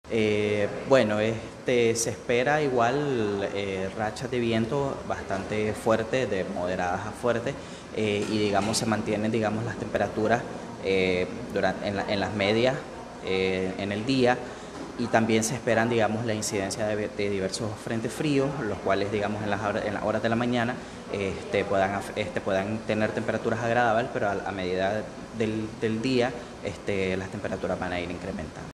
Bueno, se espera igual rachas de viento bastante fuertes, de moderadas a fuertes, y digamos se mantienen digamos las temperaturas en las medias en el día, y también se esperan digamos la incidencia de diversos frentes fríos, los cuales digamos en las horas de la mañana puedan tener temperaturas agradables, pero a medida del día las temperaturas van a ir incrementando.